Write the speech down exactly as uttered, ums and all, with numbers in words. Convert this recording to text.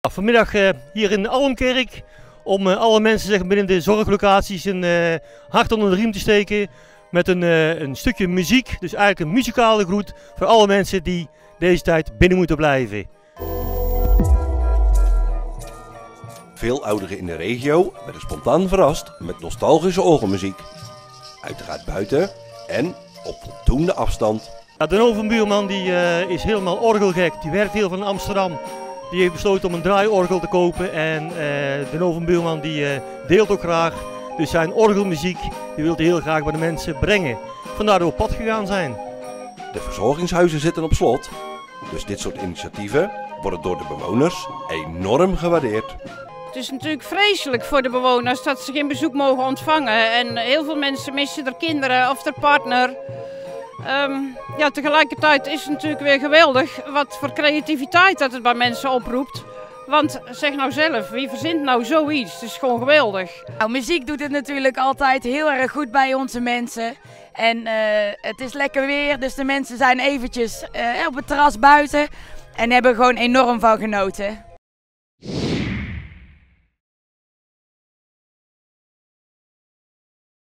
Vanmiddag uh, hier in Almkerk om uh, alle mensen zeg, binnen de zorglocaties een uh, hart onder de riem te steken met een, uh, een stukje muziek. Dus eigenlijk een muzikale groet voor alle mensen die deze tijd binnen moeten blijven. Veel ouderen in de regio werden spontaan verrast met nostalgische orgelmuziek. Uiteraard buiten en op voldoende afstand. Ja, de overbuurman die, uh, is helemaal orgelgek. Die werkt heel veel in Amsterdam. Die heeft besloten om een draaiorgel te kopen en uh, de overbuurman die uh, deelt ook graag. Dus zijn orgelmuziek die wil hij heel graag bij de mensen brengen. Vandaar dat we op pad gegaan zijn. De verzorgingshuizen zitten op slot. Dus dit soort initiatieven worden door de bewoners enorm gewaardeerd. Het is natuurlijk vreselijk voor de bewoners dat ze geen bezoek mogen ontvangen. En heel veel mensen missen hun kinderen of hun partner. Um, ja, tegelijkertijd is het natuurlijk weer geweldig wat voor creativiteit dat het bij mensen oproept. Want zeg nou zelf, wie verzint nou zoiets? Het is gewoon geweldig. Nou, muziek doet het natuurlijk altijd heel erg goed bij onze mensen. En uh, het is lekker weer, dus de mensen zijn eventjes uh, op het terras buiten en hebben gewoon enorm van genoten.